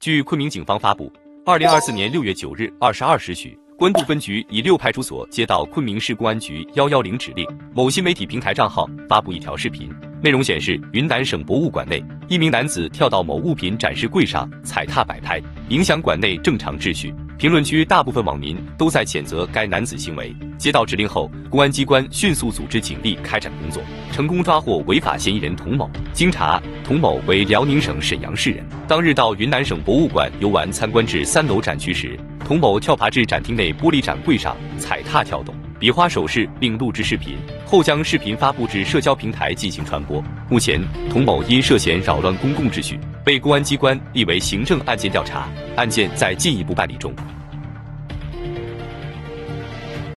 据昆明警方发布，2024年6月9日22时许，官渡分局以6派出所接到昆明市公安局110指令，某新媒体平台账号发布一条视频，内容显示云南省博物馆内一名男子跳到某物品展示柜上踩踏摆拍，影响馆内正常秩序。评论区大部分网民都在谴责该男子行为。接到指令后，公安机关迅速组织警力开展工作，成功抓获违法嫌疑人童某。经查，童某为辽宁省沈阳市人。当日到云南省博物馆游玩参观至3楼展区时，童某跳爬至展厅内玻璃展柜上踩踏跳动，比划手势并录制视频，后将视频发布至社交平台进行传播。目前，童某因涉嫌扰乱公共秩序，被公安机关立为行政案件调查，案件在进一步办理中。